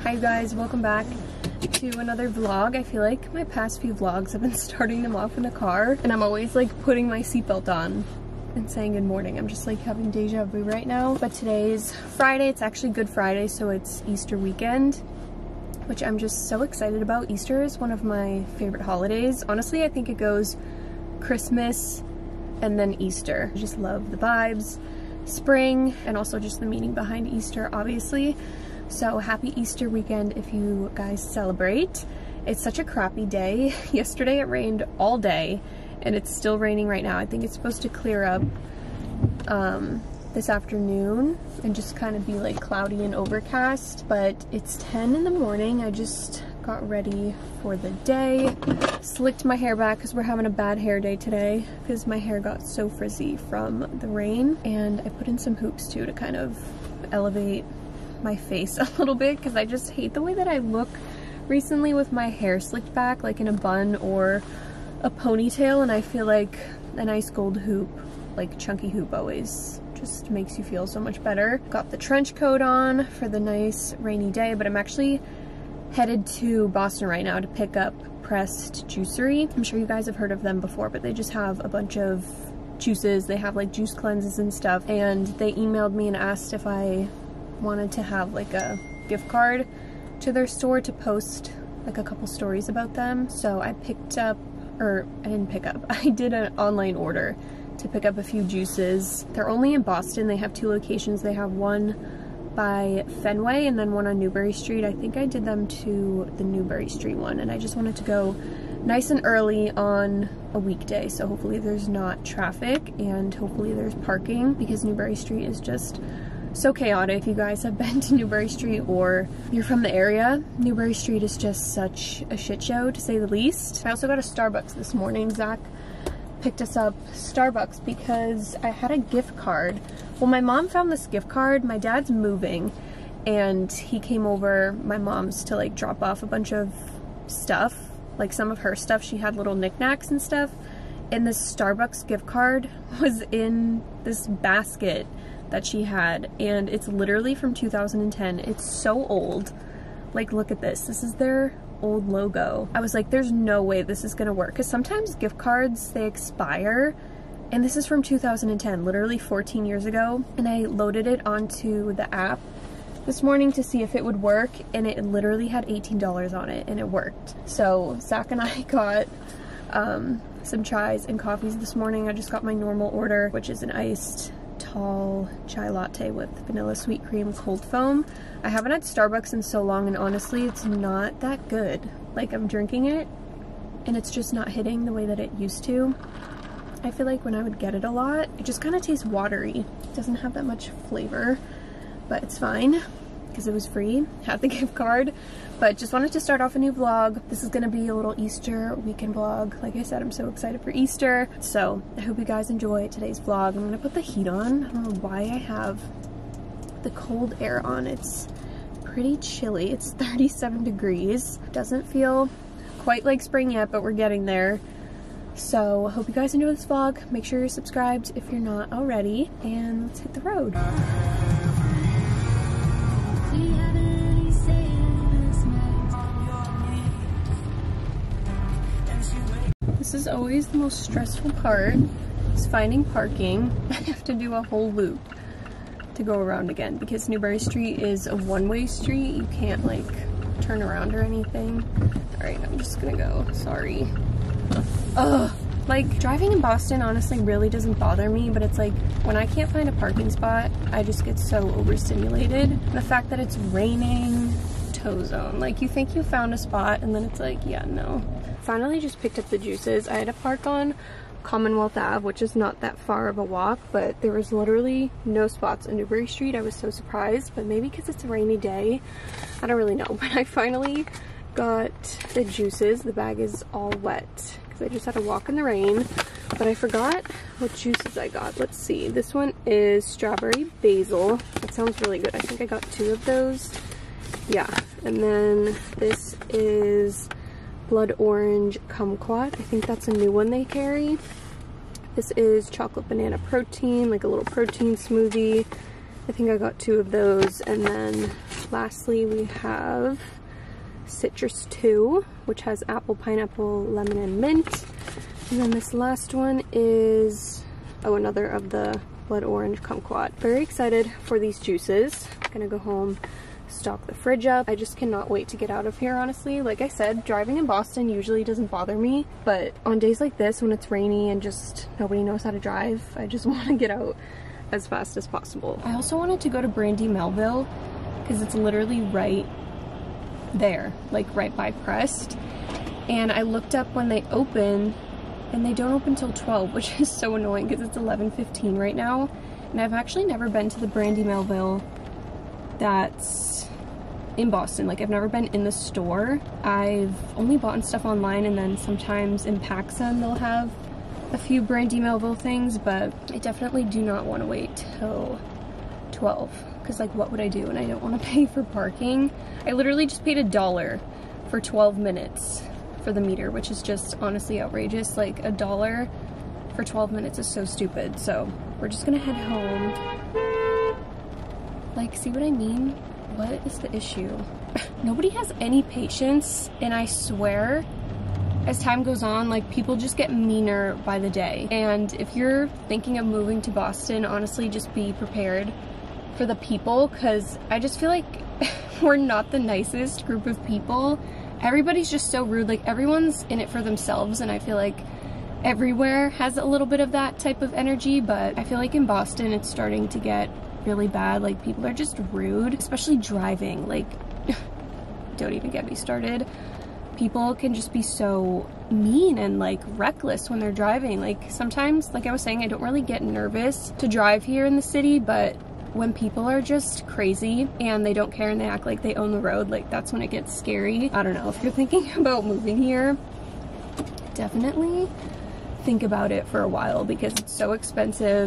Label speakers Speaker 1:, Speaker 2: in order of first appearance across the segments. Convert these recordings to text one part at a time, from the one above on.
Speaker 1: Hi you guys, welcome back to another vlog. I feel like my past few vlogs have been starting them off in the car and I'm always like putting my seatbelt on and saying good morning. I'm just like having deja vu right now. But today's Friday, it's actually Good Friday, so it's Easter weekend, which I'm just so excited about. Easter is one of my favorite holidays. Honestly, I think it goes Christmas and then Easter. I just love the vibes, spring, and also just the meaning behind Easter, obviously. So happy Easter weekend if you guys celebrate. It's such a crappy day. Yesterday it rained all day and it's still raining right now. I think it's supposed to clear up this afternoon and just kind of be like cloudy and overcast, but it's 10 in the morning. I just got ready for the day, slicked my hair back because we're having a bad hair day today because my hair got so frizzy from the rain, and I put in some hoops too to kind of elevate my face a little bit because I just hate the way that I look recently with my hair slicked back like in a bun or a ponytail, and I feel like a nice gold hoop, like chunky hoop, always just makes you feel so much better. Got the trench coat on for the nice rainy day, but I'm actually headed to Boston right now to pick up Pressed Juicery. I'm sure you guys have heard of them before, but they just have a bunch of juices. They have like juice cleanses and stuff, and they emailed me and asked if I wanted to have like a gift card to their store to post like a couple stories about them. So I picked up, or I didn't pick up, I did an online order to pick up a few juices. They're only in Boston. They have 2 locations. They have one by Fenway and then one on Newbury Street. I think I did them to the Newbury Street one, and I just wanted to go nice and early on a weekday, so hopefully there's not traffic and hopefully there's parking, because Newbury Street is just so chaotic. If you guys have been to Newbury Street or you're from the area, Newbury Street is just such a shit show, to say the least. I also got a Starbucks this morning. Zach picked us up Starbucks because I had a gift card. Well, my mom found this gift card. My dad's moving and he came over, my mom's, to like drop off a bunch of stuff, like some of her stuff. She had little knickknacks and stuff, and this Starbucks gift card was in this basket that she had, and it's literally from 2010. It's so old. Like, look at this. This is their old logo. I was like, there's no way this is gonna work, because sometimes gift cards, they expire, and this is from 2010, literally 14 years ago. And I loaded it onto the app this morning to see if it would work, and it literally had $18 on it, and it worked. So Zach and I got some chais and coffees this morning. I just got my normal order, which is an iced tall chai latte with vanilla sweet cream cold foam. I haven't had Starbucks in so long, and honestly it's not that good. Like, I'm drinking it and it's just not hitting the way that it used to. I feel like when I would get it a lot, it just kind of tastes watery. It doesn't have that much flavor, but it's fine because it was free, had the gift card. But just wanted to start off a new vlog. This is gonna be a little Easter weekend vlog. Like I said, I'm so excited for Easter. So I hope you guys enjoy today's vlog. I'm gonna put the heat on. I don't know why I have the cold air on. It's pretty chilly. It's 37 degrees. Doesn't feel quite like spring yet, but we're getting there. So I hope you guys enjoy this vlog. Make sure you're subscribed if you're not already, and let's hit the road. This is always the most stressful part, is finding parking. I have to do a whole loop to go around again because Newbury Street is a one-way street. You can't like turn around or anything. Alright, I'm just gonna go. Sorry. Ugh. Like, driving in Boston honestly really doesn't bother me, but it's like when I can't find a parking spot, I just get so overstimulated. The fact that it's raining, tow zone. Like, you think you found a spot and then it's like, yeah, no. Finally just picked up the juices. I had to park on Commonwealth Ave, which is not that far of a walk, but there was literally no spots on Newbury Street. I was so surprised, but maybe because it's a rainy day, I don't really know. But I finally got the juices. The bag is all wet because I just had to walk in the rain, but I forgot what juices I got. Let's see. This one is strawberry basil. That sounds really good. I think I got 2 of those. Yeah. And then this is blood orange kumquat. I think that's a new one they carry. This is chocolate banana protein, like a little protein smoothie. I think I got 2 of those. And then Lastly, we have Citrus 2, which has apple, pineapple, lemon, and mint. And then this last one is, oh, another of the blood orange kumquat. Very excited for these juices. I'm gonna go home, stock the fridge up. I just cannot wait to get out of here, honestly. Like I said, driving in Boston usually doesn't bother me, but on days like this when it's rainy and just nobody knows how to drive, I just want to get out as fast as possible. I also wanted to go to Brandy Melville because it's literally right there, like right by Crest. And I looked up when they open, and they don't open till 12, which is so annoying because it's 11:15 right now. And I've actually never been to the Brandy Melville that's in Boston. Like, I've never been in the store. I've only bought stuff online, and then sometimes in PacSun they'll have a few Brandy Melville things, but I definitely do not want to wait till 12 because, like, what would I do? And I don't want to pay for parking. I literally just paid $1 for 12 minutes for the meter, which is just honestly outrageous. Like, $1 for 12 minutes is so stupid. So we're just gonna head home. Like, see what I mean? What is the issue? Nobody has any patience, and I swear as time goes on, like, people just get meaner by the day. And if you're thinking of moving to Boston, honestly, just be prepared for the people, because I just feel like we're not the nicest group of people. Everybody's just so rude. Like, everyone's in it for themselves, and I feel like everywhere has a little bit of that type of energy, but I feel like in Boston it's starting to get really bad. Like, people are just rude, especially driving. Like, don't even get me started. People can just be so mean and, like, reckless when they're driving. Like, sometimes, like I was saying, I don't really get nervous to drive here in the city, but when people are just crazy and they don't care and they act like they own the road, like, that's when it gets scary. I don't know, if you're thinking about moving here, definitely think about it for a while because it's so expensive.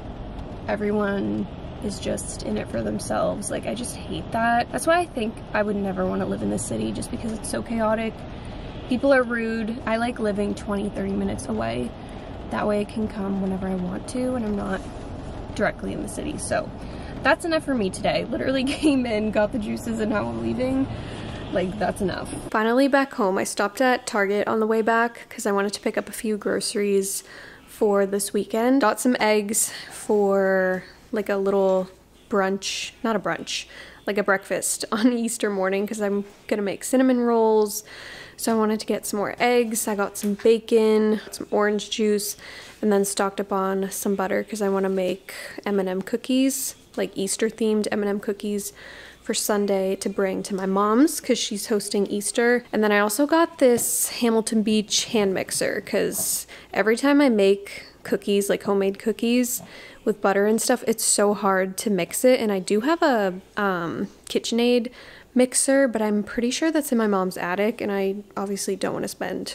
Speaker 1: Everyone is just in it for themselves. Like, I just hate that. That's why I think I would never want to live in the city, just because it's so chaotic. People are rude. I like living 20-30 minutes away. That way I can come whenever I want to and I'm not directly in the city. So that's enough for me today. Literally came in, got the juices, and now I'm leaving. Like, that's enough. Finally back home. I stopped at Target on the way back because I wanted to pick up a few groceries for this weekend. Got some eggs for like a little brunch, not a brunch, like a breakfast on Easter morning because I'm gonna make cinnamon rolls. So I wanted to get some more eggs. I got some bacon, some orange juice, and then stocked up on some butter because I want to make M&M cookies, like Easter themed M&M cookies for Sunday to bring to my mom's because she's hosting Easter. And then I also got this Hamilton Beach hand mixer because every time I make cookies, like homemade cookies with butter and stuff, it's so hard to mix it. And I do have a KitchenAid mixer, but I'm pretty sure that's in my mom's attic, and I obviously don't want to spend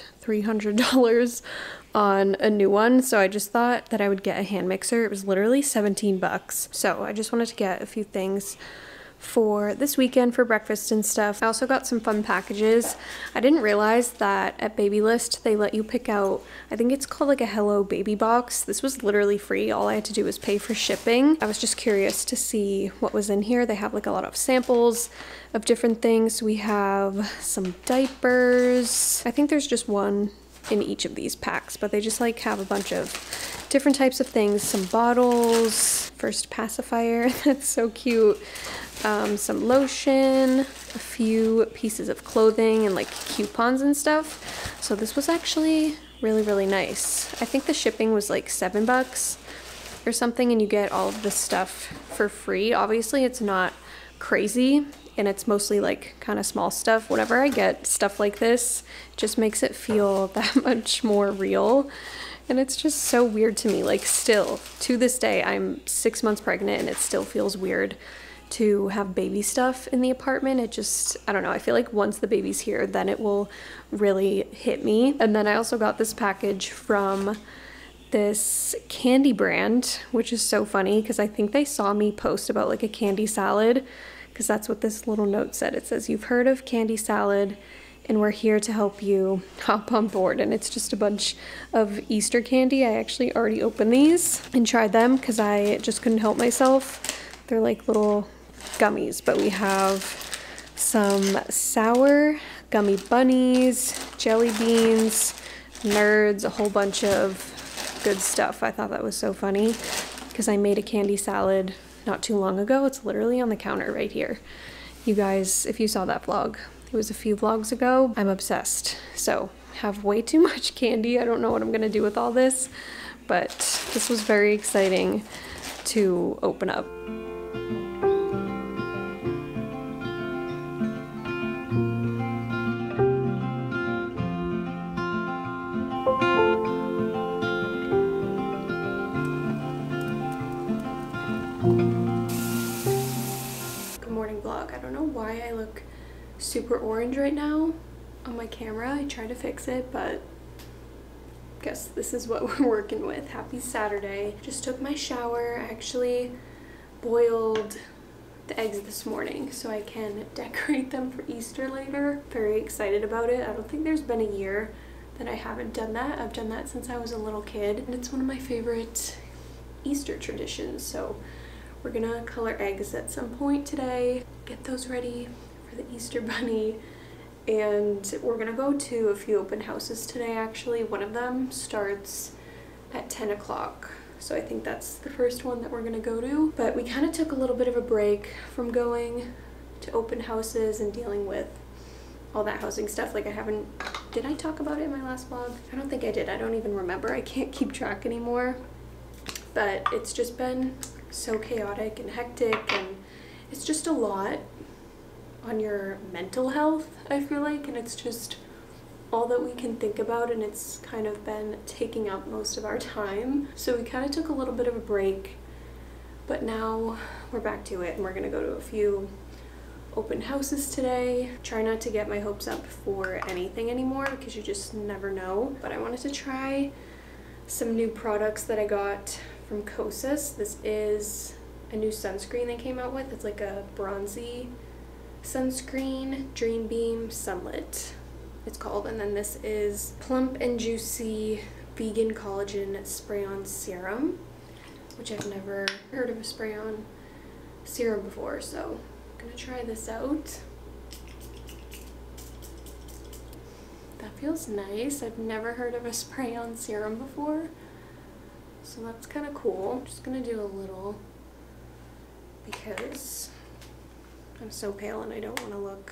Speaker 1: $300 on a new one, so I just thought that I would get a hand mixer. It was literally 17 bucks. So I just wanted to get a few things for this weekend for breakfast and stuff. I also got some fun packages. I didn't realize that at Babylist they let you pick out, I think it's called like a Hello Baby box. This was literally free. All I had to do was pay for shipping. I was just curious to see what was in here. They have like a lot of samples of different things. We have some diapers. I think there's just one in each of these packs, but they just like have a bunch of different types of things. Some bottles, first pacifier, that's so cute. Some lotion, a few pieces of clothing, and like coupons and stuff. So this was actually really, really nice. I think the shipping was like $7 or something, and you get all of this stuff for free. Obviously it's not crazy, and it's mostly like kind of small stuff. Whenever I get stuff like this, it just makes it feel that much more real. And it's just so weird to me. Like, still to this day, I'm 6 months pregnant and it still feels weird to have baby stuff in the apartment. It just, I don't know, I feel like once the baby's here, then it will really hit me. And then I also got this package from this candy brand, which is so funny because I think they saw me post about like a candy salad, because that's what this little note said. It says, "You've heard of candy salad and we're here to help you hop on board." And it's just a bunch of Easter candy. I actually already opened these and tried them because I just couldn't help myself. They're like little gummies, but we have some sour gummy bunnies, jelly beans, nerds, a whole bunch of good stuff. I thought that was so funny because I made a candy salad not too long ago. It's literally on the counter right here. You guys, if you saw that vlog, it was a few vlogs ago. I'm obsessed. So have way too much candy. I don't know what I'm gonna do with all this, but this was very exciting to open up. Good morning vlog. I don't know why I look super orange right now on my camera. I tried to fix it, but guess this is what we're working with. Happy Saturday. Just took my shower. I actually boiled the eggs this morning so I can decorate them for Easter later. Very excited about it. I don't think there's been a year that I haven't done that. I've done that since I was a little kid, and it's one of my favorite Easter traditions. So we're gonna color eggs at some point today, get those ready for the Easter bunny, and we're gonna go to a few open houses today actually. One of them starts at 10 o'clock, so I think that's the first one that we're gonna go to. But we kind of took a little bit of a break from going to open houses and dealing with all that housing stuff. Like did I talk about it in my last vlog? I don't think I did. I don't even remember. I can't keep track anymore. But it's just been so chaotic and hectic, and it's just a lot on your mental health, I feel like, and it's just all that we can think about, and it's kind of been taking up most of our time. So we kind of took a little bit of a break, but now we're back to it, and we're gonna go to a few open houses today. Try not to get my hopes up for anything anymore because you just never know, but I wanted to try some new products that I got from Xoxo. This is a new sunscreen they came out with. It's like a bronzy sunscreen, Dream Beam Sunlit it's called. And then this is Plump and Juicy Vegan Collagen Spray-On Serum, which I've never heard of a spray-on serum before, so I'm gonna try this out. That feels nice. I've never heard of a spray-on serum before, so that's kind of cool. I'm just gonna do a little because I'm so pale and I don't want to look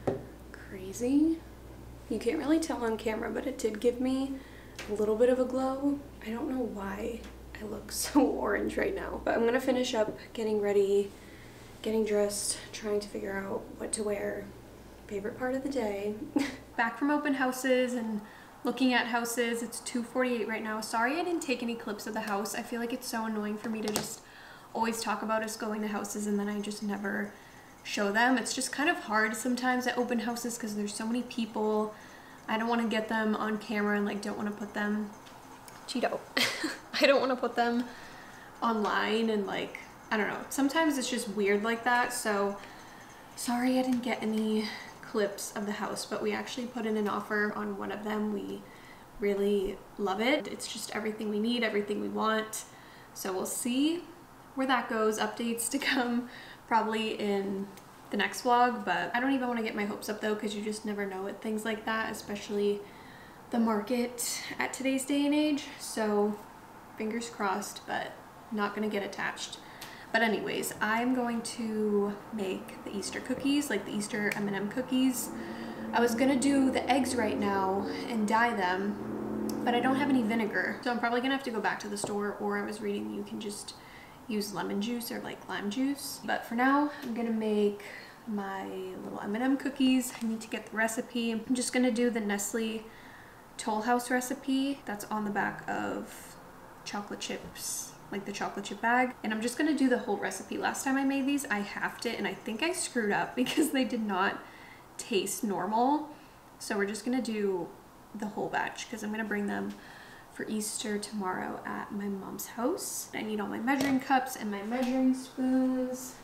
Speaker 1: crazy. You can't really tell on camera, but it did give me a little bit of a glow. I don't know why I look so orange right now, but I'm gonna finish up getting ready, getting dressed, trying to figure out what to wear. Favorite part of the day. Back from open houses and looking at houses. It's 2:48 right now. Sorry I didn't take any clips of the house. I feel like it's so annoying for me to just always talk about us going to houses and then I just never show them. It's just kind of hard sometimes at open houses because there's so many people. I don't want to get them on camera and like don't want to put them Cheeto. I don't want to put them online and like, I don't know. Sometimes it's just weird like that. So sorry I didn't get any clips of the house, but we actually put in an offer on one of them. We really love it. It's just everything we need, everything we want. So we'll see where that goes. Updates to come probably in the next vlog, but I don't even want to get my hopes up though because you just never know with things like that, especially the market at today's day and age. So fingers crossed, but not gonna get attached. But anyways, I'm going to make the Easter cookies, like the Easter M&M cookies. I was gonna do the eggs right now and dye them, but I don't have any vinegar. So I'm probably gonna have to go back to the store, or I was reading you can just use lemon juice or like lime juice. But for now, I'm gonna make my little M&M cookies. I need to get the recipe. I'm just gonna do the Nestle Toll House recipe that's on the back of chocolate chips, like the chocolate chip bag, and I'm just gonna do the whole recipe. Last time I made these, I halved it and I think I screwed up because they did not taste normal. So we're just gonna do the whole batch because I'm gonna bring them for Easter tomorrow at my mom's house. I need all my measuring cups and my measuring spoons.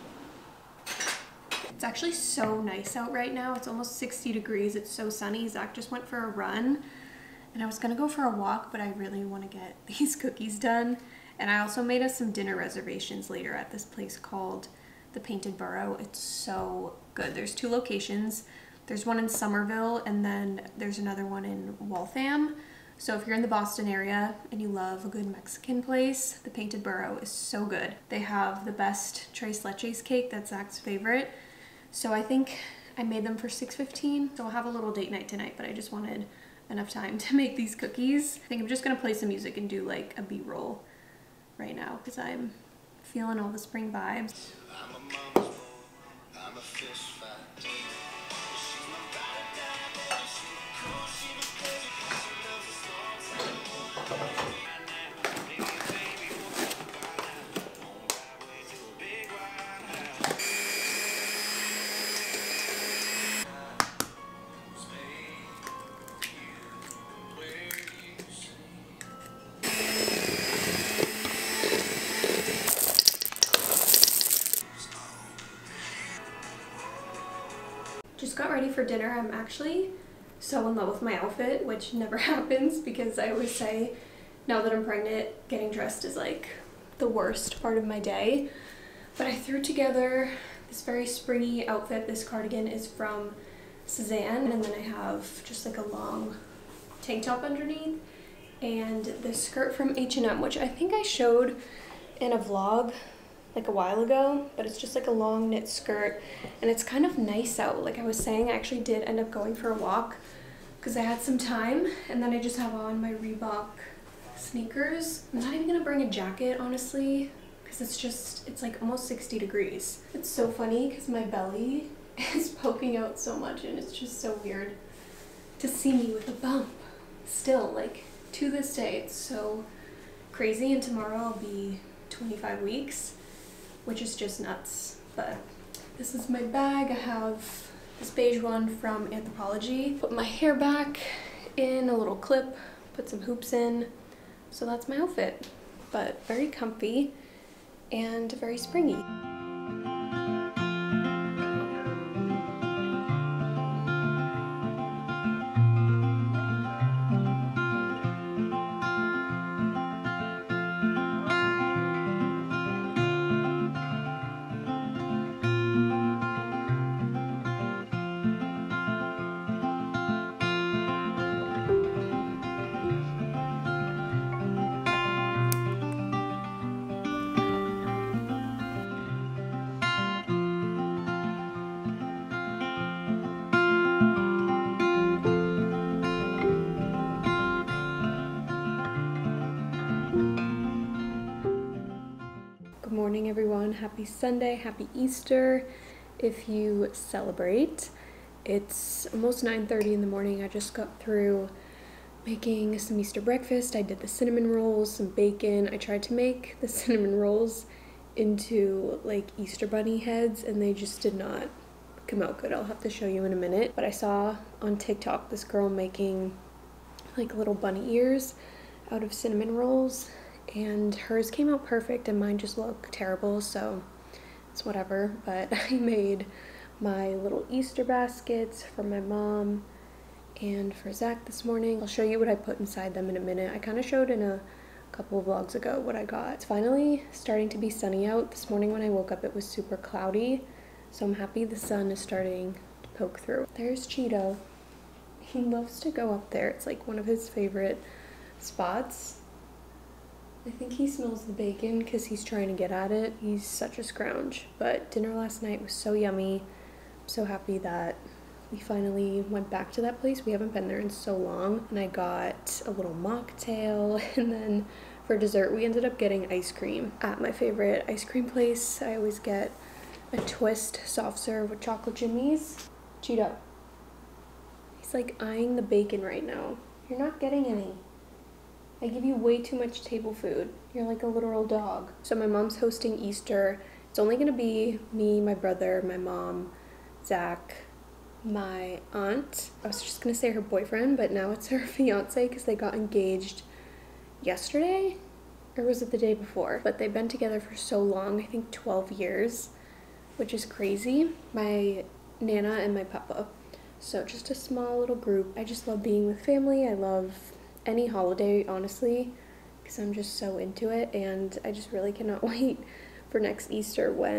Speaker 1: It's actually so nice out right now. It's almost 60 degrees. It's so sunny. Zach just went for a run and I was gonna go for a walk, but I really wanna get these cookies done. And I also made us some dinner reservations later at this place called the Painted Borough. It's so good. There's 2 locations. There's one in Somerville and then there's another one in Waltham. So if you're in the Boston area and you love a good Mexican place, the Painted Borough is so good. They have the best tres leches cake, that's Zach's favorite. So I think I made them for $6.15. So I'll have a little date night tonight, but I just wanted enough time to make these cookies. I think I'm just gonna play some music and do like a B-roll right now because I'm feeling all the spring vibes. I'm a mama's boy, I'm a fish fry. Just got ready for dinner. I'm actually so in love with my outfit, which never happens because I always say now that I'm pregnant, getting dressed is like the worst part of my day. But I threw together this very springy outfit. This cardigan is from Suzanne, and then I have just like a long tank top underneath and this skirt from H&M, which I think I showed in a vlog like a while ago, but it's just like a long knit skirt and it's kind of nice out. Like I was saying, I actually did end up going for a walk because I had some time, and then I just have on my Reebok sneakers. I'm not even gonna bring a jacket, honestly, because it's like almost 60 degrees. It's so funny because my belly is poking out so much and it's just so weird to see me with a bump. Still, like to this day, it's so crazy, and tomorrow I'll be 25 weeks, which is just nuts. But this is my bag. I have this beige one from Anthropologie. Put my hair back in a little clip, put some hoops in. So that's my outfit, but very comfy and very springy. Good morning, everyone. Happy Sunday, happy Easter if you celebrate. It's almost 9:30 in the morning. I just got through making some Easter breakfast. I did the cinnamon rolls, some bacon. I tried to make the cinnamon rolls into like Easter bunny heads and they just did not come out good. I'll have to show you in a minute. But I saw on TikTok this girl making like little bunny ears out of cinnamon rolls, and hers came out perfect and mine just looked terrible, so it's whatever. But I made my little Easter baskets for my mom and for Zach this morning. I'll show you what I put inside them in a minute. I kind of showed in a couple of vlogs ago what I got. It's finally starting to be sunny out. This morning when I woke up it was super cloudy, so I'm happy the sun is starting to poke through. There's Cheeto. He loves to go up there. It's like one of his favorite spots. I think he smells the bacon because he's trying to get at it. He's such a scrounge. But dinner last night was so yummy. I'm so happy that we finally went back to that place. We haven't been there in so long. And I got a little mocktail, and then for dessert we ended up getting ice cream at my favorite ice cream place. I always get a twist soft serve with chocolate jimmies. Cheeto. He's like eyeing the bacon right now. You're not getting any. I give you way too much table food. You're like a literal dog. So my mom's hosting Easter. It's only gonna be me, my brother, my mom, Zach, my aunt. I was just gonna say her boyfriend, but now it's her fiance because they got engaged yesterday, or was it the day before? But they've been together for so long, I think 12 years, which is crazy. My Nana and my Papa. So just a small little group. I just love being with family. I love any holiday, honestly, because I'm just so into it, and I just really cannot wait for next Easter when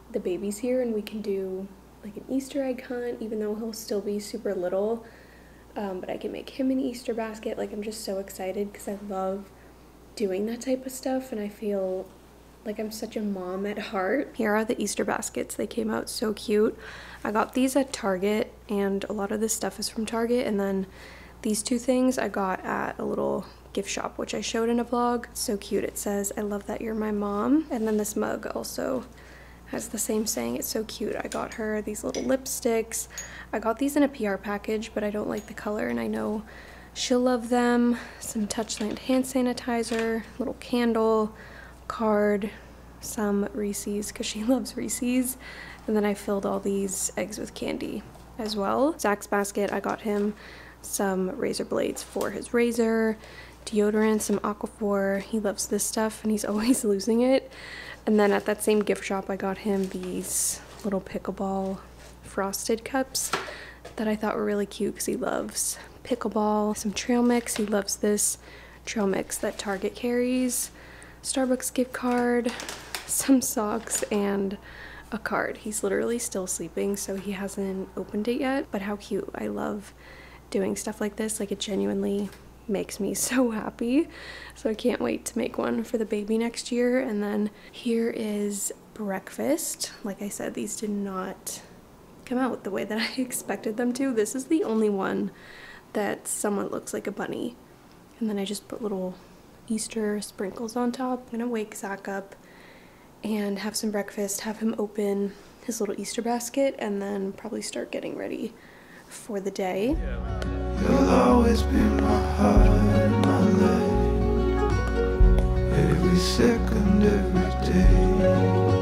Speaker 1: the baby's here and we can do like an Easter egg hunt, even though he'll still be super little. But I can make him an Easter basket. Like, I'm just so excited because I love doing that type of stuff, and I feel like I'm such a mom at heart. Here are the Easter baskets. They came out so cute. I got these at Target, and a lot of this stuff is from Target, and then these two things I got at a little gift shop, which I showed in a vlog. It's so cute. It says, "I love that you're my mom." And then this mug also has the same saying. It's so cute. I got her these little lipsticks. I got these in a PR package, but I don't like the color, and I know she'll love them. Some Touchland hand sanitizer, little candle, card, some Reese's because she loves Reese's, and then I filled all these eggs with candy as well. Zach's basket, I got him some razor blades for his razor, deodorant, some Aquaphor. He loves this stuff and he's always losing it. And then at that same gift shop I got him these little pickleball frosted cups that I thought were really cute because he loves pickleball. Some trail mix, he loves this trail mix that Target carries, Starbucks gift card, some socks, and a card. He's literally still sleeping, so he hasn't opened it yet, but how cute. I love doing stuff like this. Like, it genuinely makes me so happy. So I can't wait to make one for the baby next year. And then here is breakfast. Like I said, these did not come out the way that I expected them to. This is the only one that somewhat looks like a bunny. And then I just put little Easter sprinkles on top. I'm gonna wake Zach up and have some breakfast, have him open his little Easter basket, and then probably start getting ready for the day.
Speaker 2: You'll always be my heart, my life, every second, every day.